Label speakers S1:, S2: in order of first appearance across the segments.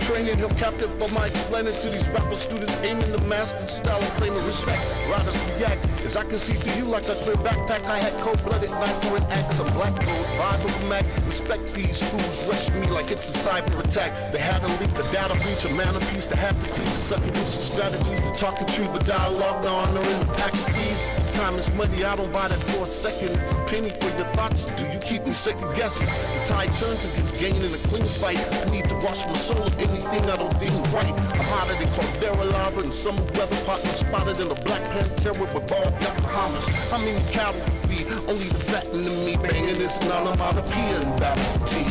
S1: training, he'll captive by my explaining to these rapper students, aiming to master style and claiming respect. Riders react as I can see through you like a clear backpack. I had cold-blooded life for an axe. I'm black gold, vibe of a Mac. Respect these fools, rush me like it's a cyber attack. They had a leak, a data breach, a man of peace to have to teach us sucking use of strategies to talk the truth, but dialogue, the honor in the pack of thieves. Time is money, I don't buy that for a second. It's a penny for your thoughts. Do you keep me second guessing? The tide turns against gaining a clean fight. I need to wash my soul of anything I don't deem right. I'm hotter than Cordero Lava and summer weather partner spotted in a Black Panther with bald Bahamas. How many cattle to feed? Only the fattening to me, banging this onomatopoeia and battle fatigue.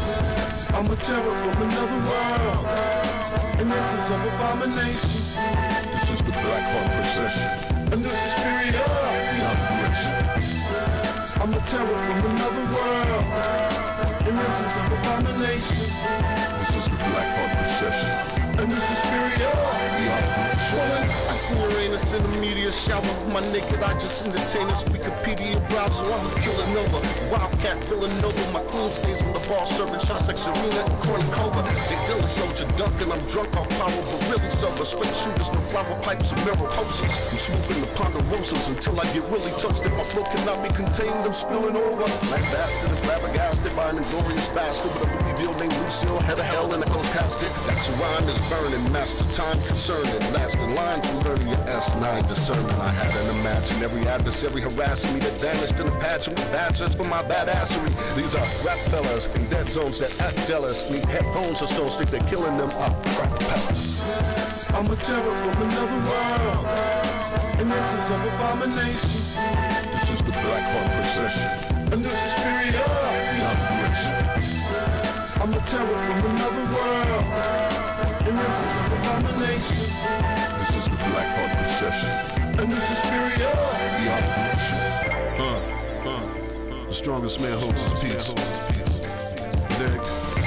S1: I'm a terror from another world, an instance of abomination. This is the Black Heart procession, and this is superior beyond creation. I'm a terror from another world, an instance of abomination. This is the Black Heart procession, and this is superior beyond creation. I see Uranus in the media shower with my naked eye, just entertain this Wikipedia browser. I'm a killer Nova, Wildcat Villanova. My queen stays on the ball, serving shots like Serena and Kornikova. They Dilla soldier dunking, I'm drunk off power, but really sober. Straight shooters, no flower pipes and mariposas. I'm smoking the ponderosas until I get really toasted. My flow cannot be contained, I'm spilling over. Like bastard and flabbergasted by an inglorious bastard with a Louisville named Lucille, head of hell and a ghost casket. That's a rhyme is burning, master time concerned, and last in line for learning your S9 discernment. I had an imaginary adversary harassing me that vanished in a pageant with badges for my badassery. These are rap fellas in dead zones that act jealous, need headphones or stone stick, they're killing them up rap palace. I'm a terror from another world, an instance of abomination. This is the Black Heart procession, and this is superior beyond creation. I'm a terror from another world, an instance of abomination. This is the Black Heart procession, and this is superior beyond creation. The strongest man holds his peace. Dig.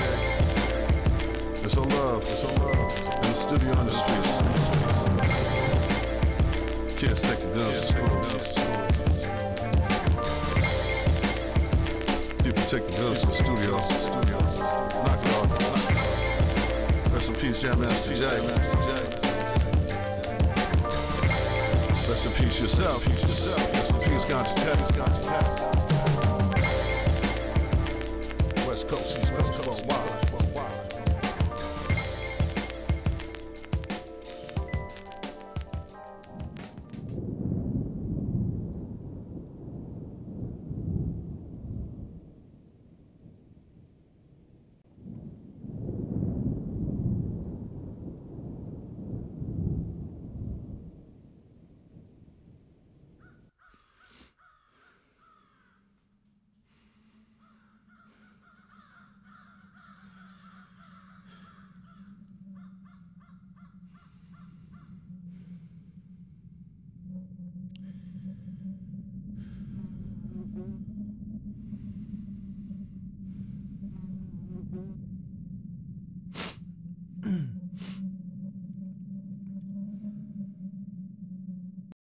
S1: It's all love. In the studio on the streets. Kids take the guns to school. People take the guns to the studio. Knock it off. Rest in peace, Jam Master Jay. Rest in peace yourself. Rest in peace, Ganja Teddy. West Coast, East Coast, worldwide.